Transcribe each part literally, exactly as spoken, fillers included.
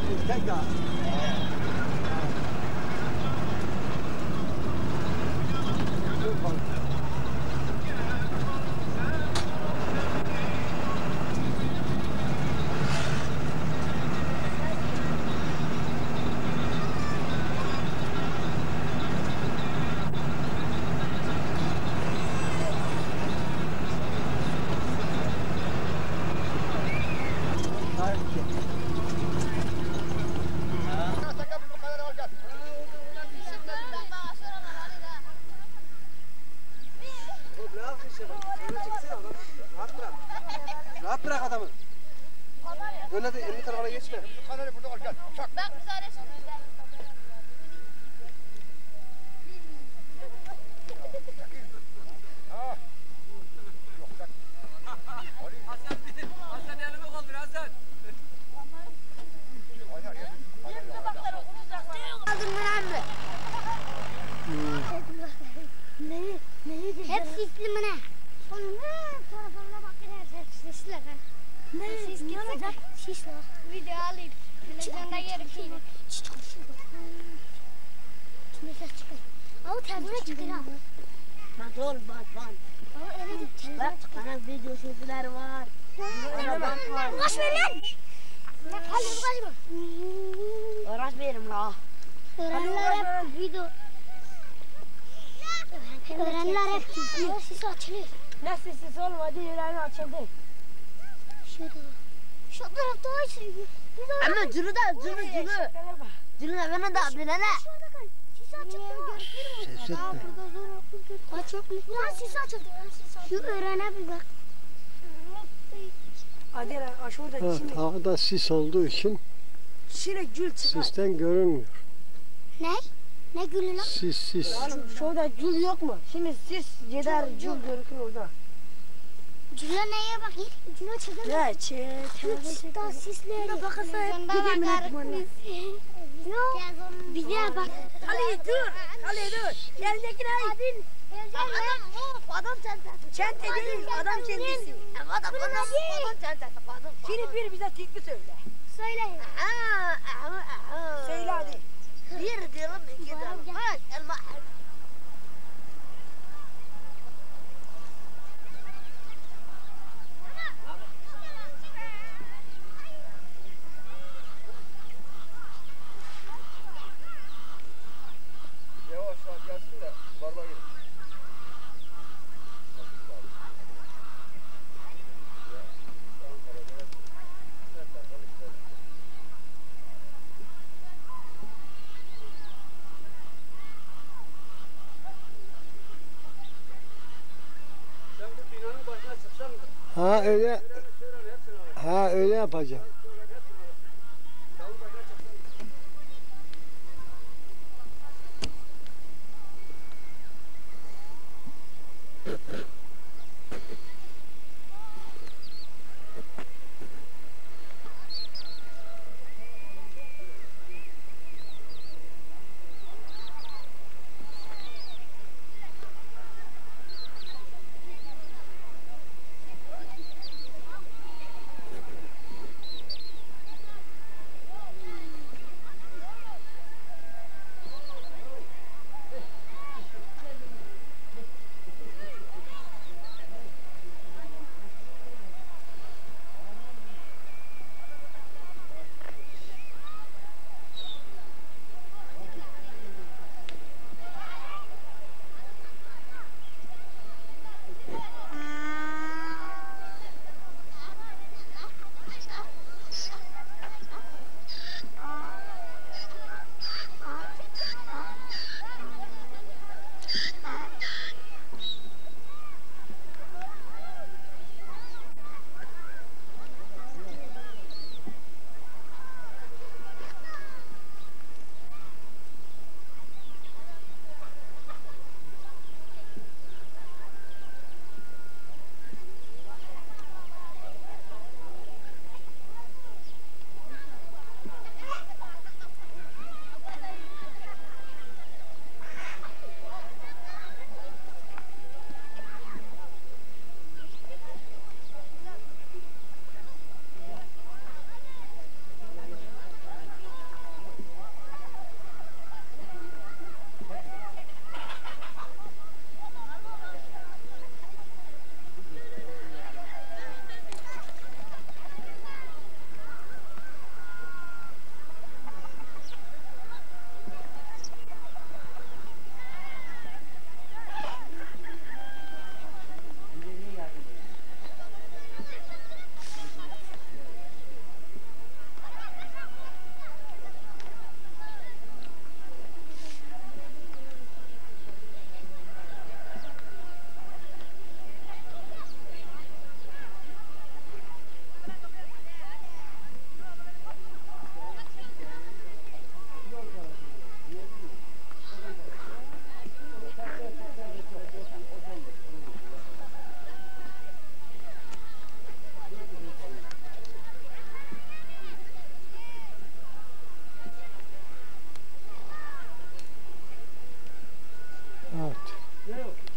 Tekrar. Rahat bırak adamı. Öyle de elini tarafına geçme. Kanarya burada al gel. Çak. Bak güzel resim. Ha. Yok çak. Hasan bir, Hasan elime kaldır Hasan. Aynen ya. Aldın mı lan mı? Neyi? Neyi? Hep sisli mi ne? Telefonuna bakın her Sisli ha. Ne? Sis Ne olacak? Sis var. Video alayım. Televizyonda yerim şimdi. Çıt konuşuyor. Mesaj çıkar. Ama telefona çıkar ha. Bak oğlum bak bak. Ama öyle değil. Telefona Bak çıkar. bana video sesler var. Bak var. Kaç ver lan. Ne kalıyor kaç mı? Uğraşmayalım la. Öğrenler hep video. Öğrenler hep video. Sesi açılıyor. Ne sessiz olmadı yüreğini açıldı. Şurada. Şu tarafta açılıyor. Ama cülü de cülü cülü. Cülü ne bana da bilene. Şurada kal. Sesi açıldı. Ses etme. Açıldı. Lan sesi açıldı. Şu öğrene bir bak. Hadi lan şurada Ha, şimdi. dağda sis olduğu için Şimdi gül çıkar. sisten görünmüyor. Ne? Ne gülü lan? Sis sis. Oğlum şurada gül yok mu? Şimdi sis gider gül görükür orada. Cüle neye bakayım? Cüle çekelim. Ne çek? Daha sisleri. Burada bakasa hep Televizyonda gidelim bakarız bana. Yok. Bir de bak. Ali dur. Ali dur. Gelecek ne? Adam of adam çantası. Çente değil adam çentesi. Adam adam adam çantası. Adam. Şimdi bir bize tekli söyle. Söyle. Aha aha aha. Söyle hadi. Bir diyelim iki diyelim. Hayır elma. Yavaş yavaş gelsin de barbar gelin. Sen bu binanın başına çıksan da. Ha öyle Söyle söyle hepsini al. ha öyle yapacağım. Davul başına çıksan da.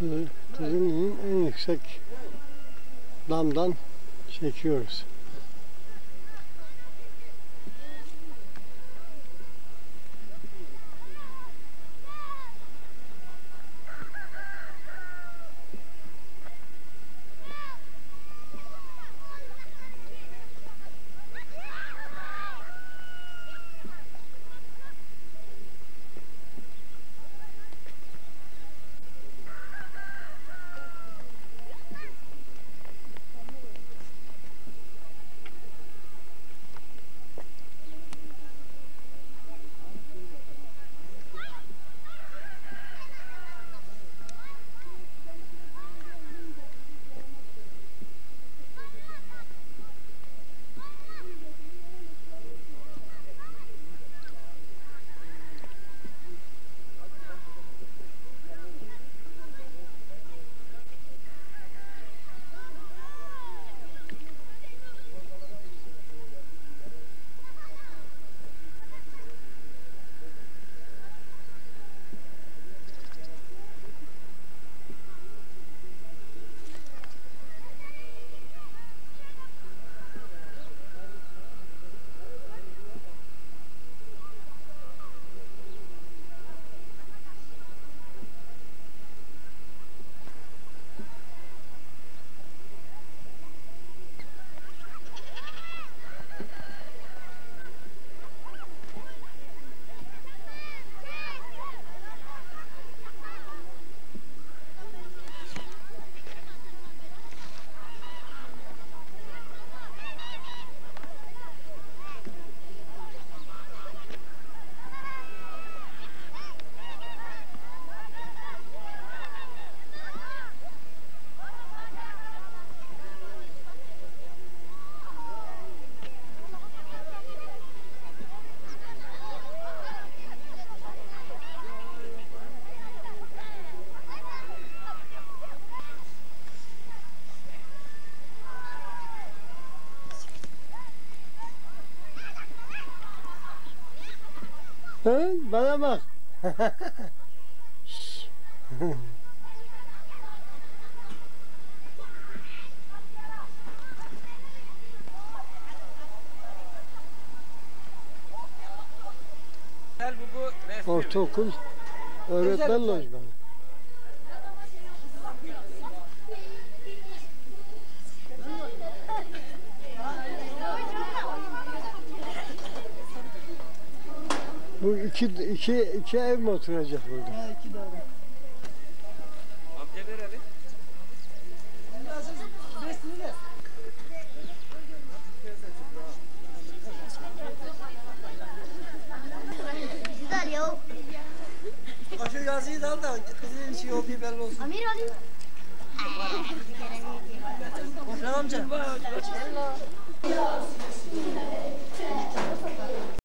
Kızılay'ın en yüksek damdan çekiyoruz. Ha, bana bak. Gel bu bu resmi. Ortaokul öğretmen lojmanı. Bu iki, iki, iki ev mi oturacak burada? Ha iki doğru. Amca nereli? Besini de. Güzel ya. Şu yazıyı da al da kızın şey olduğu belli olsun. Amir alayım. Selam amca.